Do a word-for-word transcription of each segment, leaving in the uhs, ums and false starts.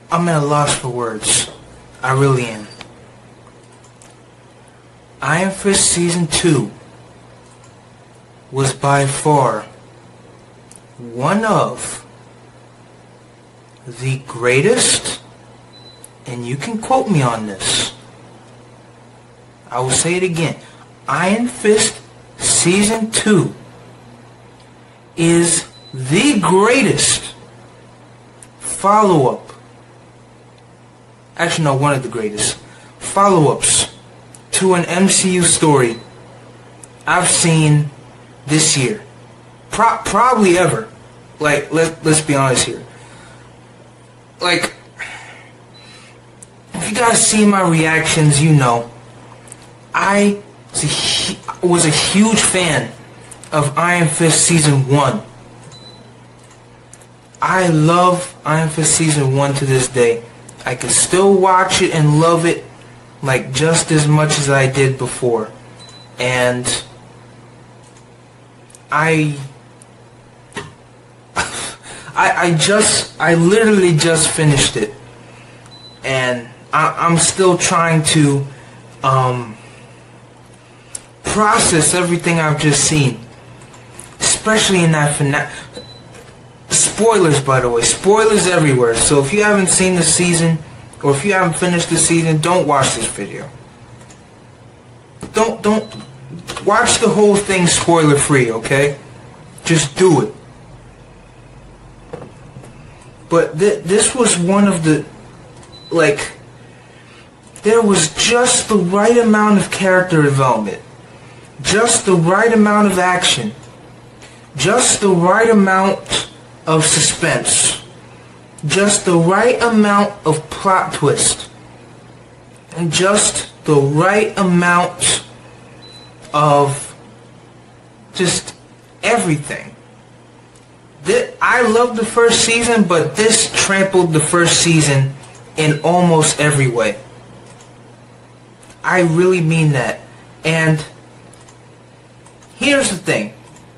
I'm at a loss for words. I really am. Iron Fist Season two was by far one of the greatest, and you can quote me on this. I will say it again. Iron Fist Season two is the greatest follow-up. Actually, no, one of the greatest follow-ups to an M C U story I've seen this year. Pro probably ever. Like, let, let's be honest here. Like, if you guys see my reactions, you know, I was a, was a huge fan of Iron Fist Season one. I love Iron Fist Season one to this day. I can still watch it and love it like just as much as I did before. And I I, I just I literally just finished it, and I, I'm still trying to um, process everything I've just seen, especially in that finale. Spoilers, by the way, spoilers everywhere. So if you haven't seen the season, or if you haven't finished the season, don't watch this video. Don't don't watch the whole thing spoiler free, okay? Just do it. But th this was one of the, like, there was just the right amount of character development, just the right amount of action, just the right amount of suspense, just the right amount of plot twist, and just the right amount of just everything. I loved the first season, but this trampled the first season in almost every way. I really mean that. And here's the thing,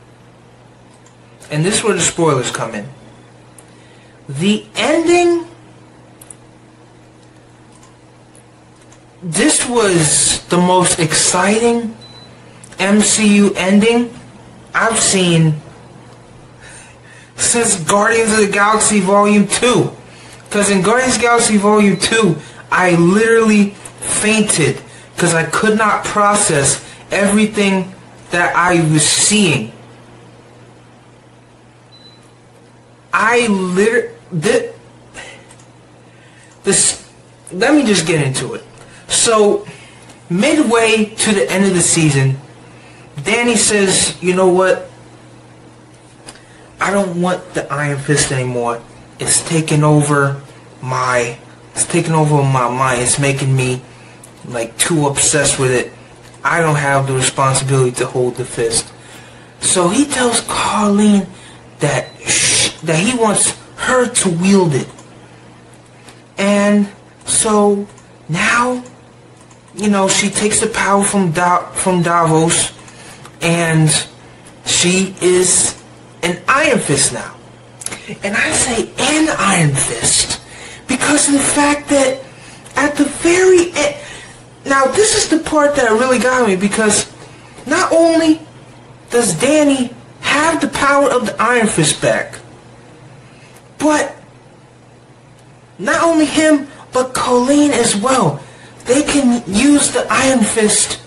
and this is where the spoilers come in. The ending, this was the most exciting M C U ending I've seen since Guardians of the Galaxy Volume two. Because in Guardians of the Galaxy Volume two, I literally fainted because I could not process everything that I was seeing. I literally... This, this, let me just get into it. So, midway to the end of the season, Danny says, you know what? I don't want the Iron Fist anymore. It's taking over my, it's taking over my mind. It's making me like too obsessed with it. I don't have the responsibility to hold the fist. So he tells Colleen that sh that he wants her to wield it. And so now, you know, she takes the power from da from Davos, and she is an Iron Fist now. And I say an Iron Fist because of the fact that at the very end, now this is the part that really got me, because not only does Danny have the power of the Iron Fist back, but not only him, but Colleen as well. They can use the Iron Fist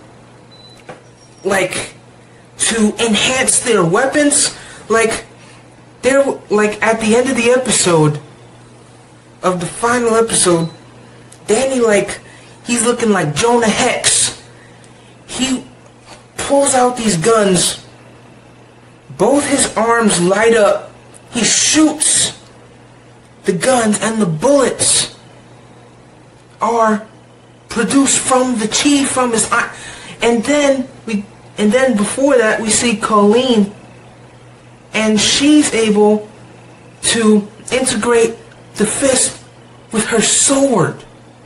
like to enhance their weapons. Like they're like at the end of the episode, of the final episode, Danny, like, he's looking like Jonah Hex. He pulls out these guns, both his arms light up, he shoots the guns, and the bullets are produced from the chi from his eye. And then we and then before that we see Colleen, and she's able to integrate the fist with her sword.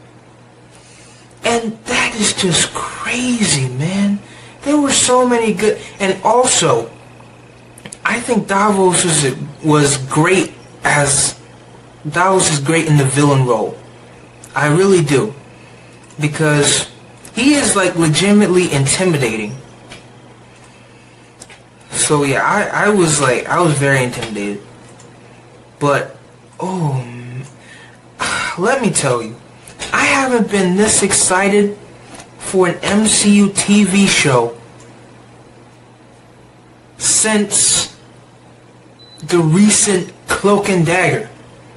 And that is just crazy, man. There were so many good... And also, I think Davos was, was great as Davos is great in the villain role. I really do. Because he is like legitimately intimidating. So yeah, I, I was like, I was very intimidated. But, oh, let me tell you, I haven't been this excited for an M C U T V show since the recent Cloak and Dagger.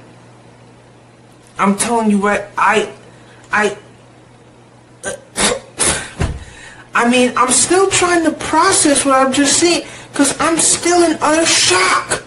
I'm telling you right, I, I, uh, I mean, I'm still trying to process what I've just seen, because I'm still in utter shock.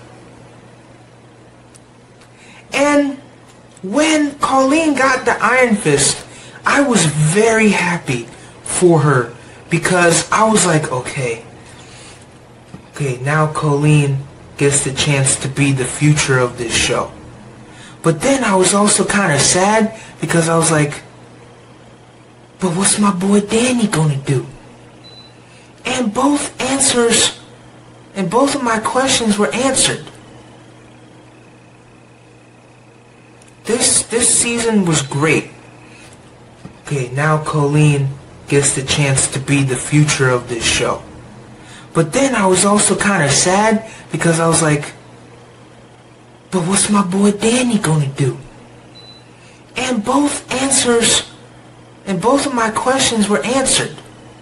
And when Colleen got the Iron Fist, I was very happy for her, because I was like, okay, okay, now Colleen gets the chance to be the future of this show. But then I was also kind of sad, because I was like, but what's my boy Danny gonna do? And both answers, and both of my questions were answered. This, this season was great. Okay, now Colleen gets the chance to be the future of this show. But then I was also kind of sad, because I was like, but what's my boy Danny gonna do? And both answers, and both of my questions were answered.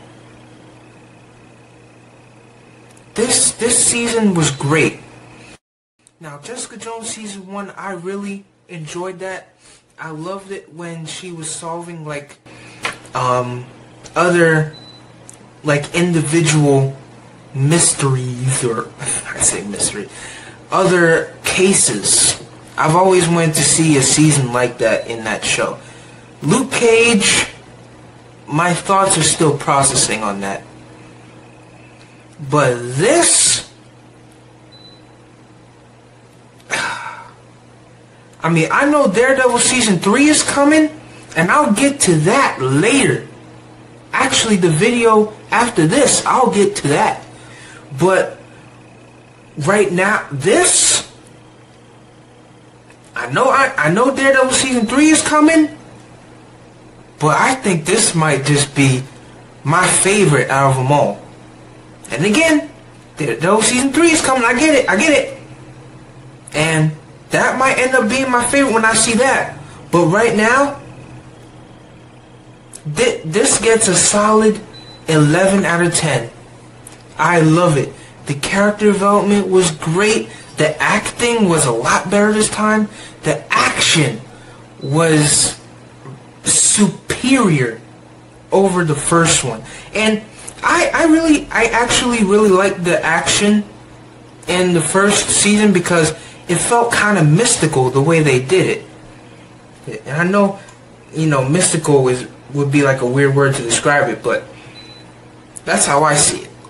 This, this season was great. Now, Jessica Jones season one, I really enjoyed that. I loved it when she was solving like um other like individual mysteries, or I say mystery, other cases. I've always wanted to see a season like that in that show. Luke Cage, my thoughts are still processing on that. But this, I mean, I know Daredevil season three is coming, and I'll get to that later. Actually, the video after this, I'll get to that. But right now, this, I know, I, I know Daredevil season three is coming, but I think this might just be my favorite out of them all. And again, Daredevil season three is coming. I get it. I get it. And that might end up being my favorite when I see that. But right now, th this gets a solid eleven out of ten. I love it. The character development was great. The acting was a lot better this time. The action was superior over the first one. And I, I really, I actually really liked the action in the first season, because it felt kind of mystical the way they did it. And I know, you know, mystical is would be like a weird word to describe it, but that's how I see it.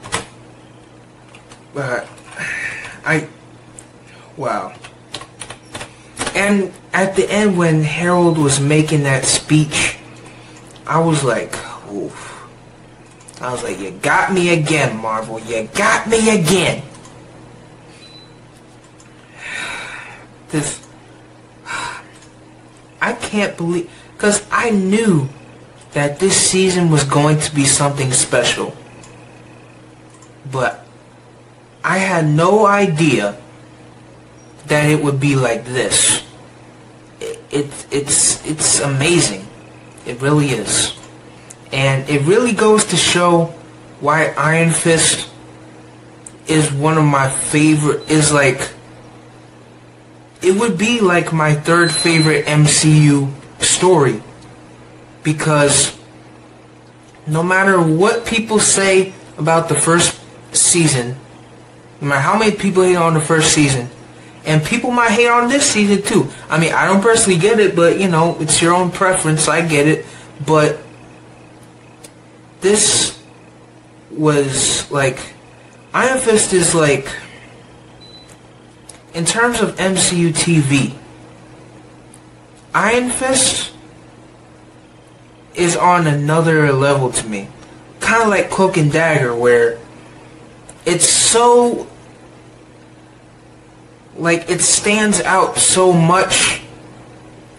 But I, wow. And at the end, when Harold was making that speech, I was like, oof. I was like, you got me again, Marvel. You got me again. This, I can't believe, because I knew that this season was going to be something special, but I had no idea that it would be like this. It, it it's it's amazing. It really is. And it really goes to show why Iron Fist is one of my favorite, is like, it would be like my third favorite M C U story. Because no matter what people say about the first season, no matter how many people hate on the first season, and people might hate on this season too. I mean, I don't personally get it, but you know, it's your own preference, I get it. But this was like, Iron Fist is like, in terms of M C U T V, Iron Fist is on another level to me. Kind of like Cloak and Dagger, where it's so, like, it stands out so much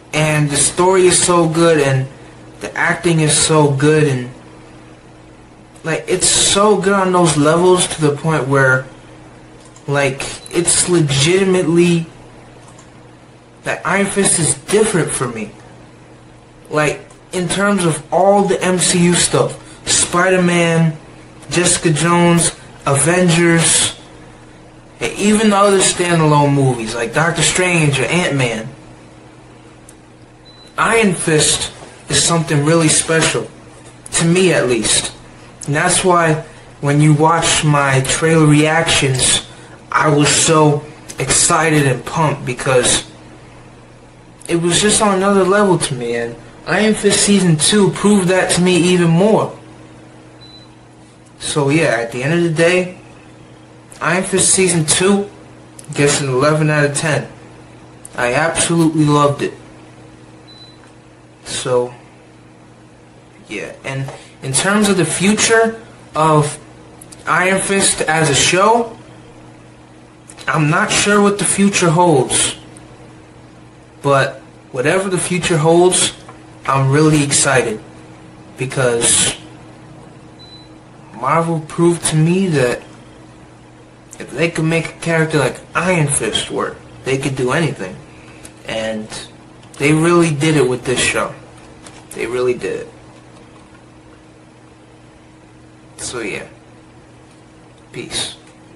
and the story is so good, and the acting is so good, and like it's so good on those levels to the point where like it's legitimately that Iron Fist is different for me. Like in terms of all the M C U stuff, Spider-Man, Jessica Jones, Avengers, and even the other standalone movies like Doctor Strange or Ant-Man, Iron Fist is something really special, to me at least. And that's why when you watch my trailer reactions, I was so excited and pumped, because it was just on another level to me, and Iron Fist Season two proved that to me even more. So yeah, at the end of the day, Iron Fist Season two gets an eleven out of ten. I absolutely loved it. So yeah, and in terms of the future of Iron Fist as a show, I'm not sure what the future holds. But whatever the future holds, I'm really excited, because Marvel proved to me that if they could make a character like Iron Fist work, they could do anything. And they really did it with this show. They really did it. So yeah. Peace.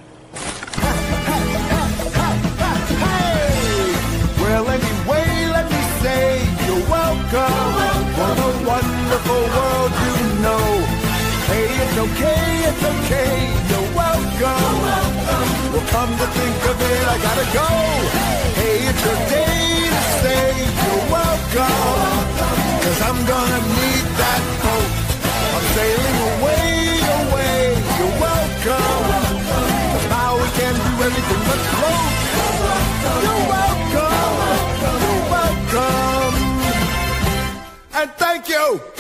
Well, anyway, let me say you're welcome. What a wonderful world you know. Hey, it's okay, it's okay, you're welcome. Well, come to think of it, I gotta go. Hey, it's your day to say you're welcome. Cause I'm gonna need that boat. I'm sailing away, away, you're welcome. Cause now we can do everything but float. You're welcome. You're welcome. And thank you.